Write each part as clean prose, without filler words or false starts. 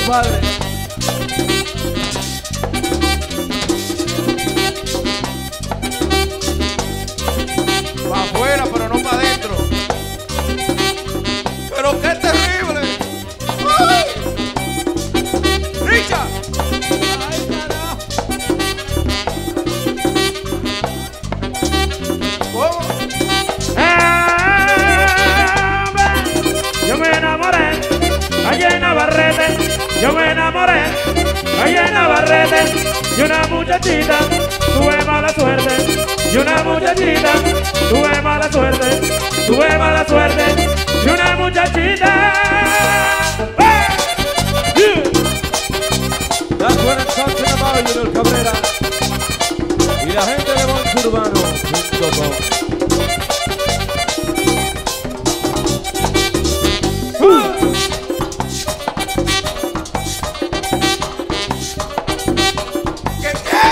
padre. Pa' afuera, pero no pa' adentro. Pero qué terrible. ¡Ay! ¡Richard! ¡Ay, carajo! ¿Cómo? Yo me enamoré allá en Navarrete, yo me enamoré allá en Navarrete y una muchachita, tuve mala suerte, y una muchachita, tuve mala suerte, tuve mala suerte, y una muchachita. That's what I'm talking about, Junior Cabrera. Y la gente de monsurbano.com. ¿Qué qué?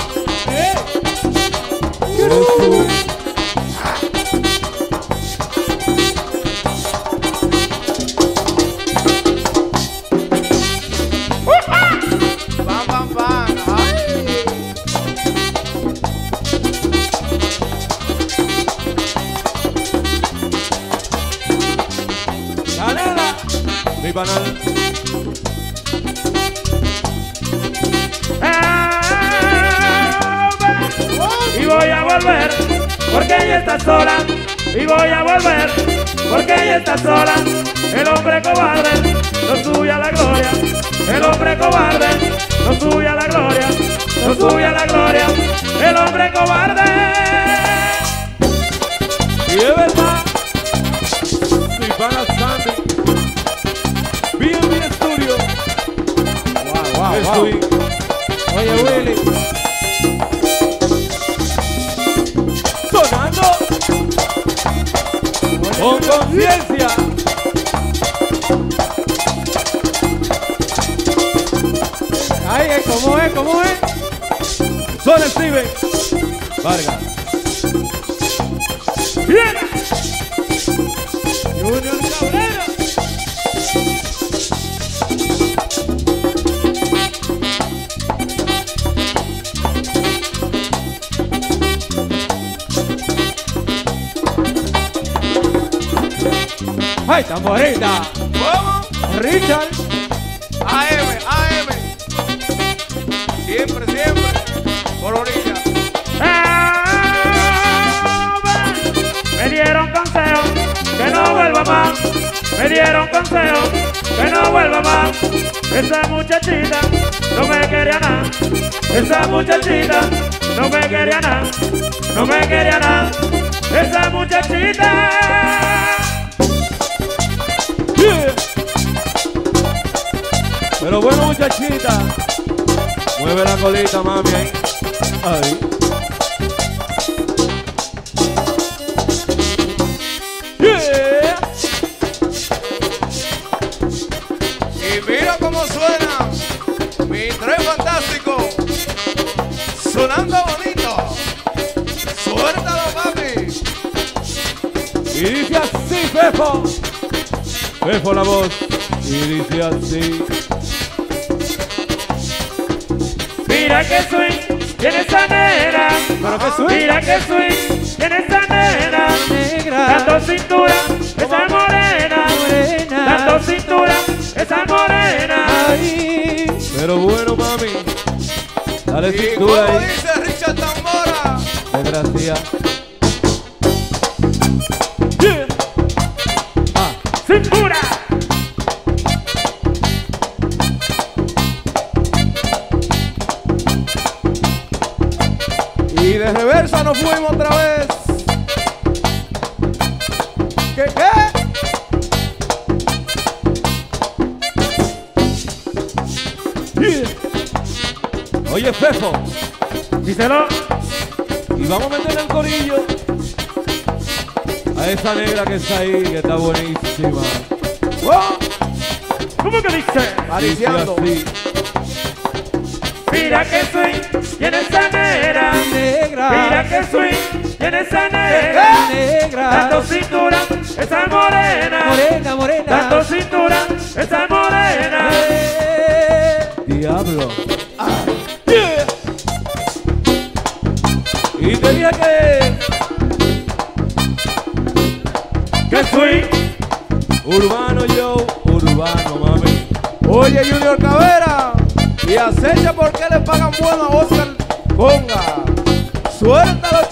Pam, pam, pam. Ay. Canela, mi banana. Y voy a volver porque ella está sola, y voy a volver porque ella está sola. El hombre cobarde no sube a la gloria, el hombre cobarde no sube a la gloria, no sube a la gloria, el hombre cobarde. Y es verdad, mi pana Sandy. B&B Studio. Wow. Estoy. Oye, Willy. Sonando con conciencia. Ay, ¿cómo es? ¿Cómo es? Son Steven Vargas. Bien. Junior Cabrera. Ay, tamborita. ¿Cómo? Richard. AM, AM. Siempre, siempre. Por orilla. Me dieron consejo que no vuelva más, me dieron consejo que no vuelva más. Esa muchachita no me quería nada, esa muchachita no me quería nada, no me quería nada, esa muchachita. Yeah. Pero bueno, muchachita, mueve la colita, mami, ahí. Ahí. Yeah. Y mira cómo suena mi tren fantástico. Sonando bonito. Suéltalo, papi. Y dice así, Fefo. Fefo la voz. Y dice así. Mira que swing tiene esa nena, Pero que swing. mira que swing tiene esa nena, Negra. dando cintura, esa morena, Morena. dando cintura, esa morena. Ay. Pero bueno, mami. Dale Y cintura como ahí. dice Richard Tambora. Desgracia. Yeah. Cintura. Y de reversa nos fuimos otra vez. ¿Qué? Yeah. Oye, Fefo. Díselo. Y vamos a meterle el corillo a esa negra que está ahí, que está buenísima. ¡Oh! ¿Cómo que dice? Dice Acariciando. así. Mira que swing tiene esa nena, Negra. mira que swing tiene esa nena, Negra. dando cintura, esa morena, Morena, morena. dando cintura, esa morena. diablo. Yeah. Y te dije Que fui urbano yo, urbano mami. Oye, Junior Cabrera, y acecha porque le pagan bueno a Oscar Conga. Suéltalo,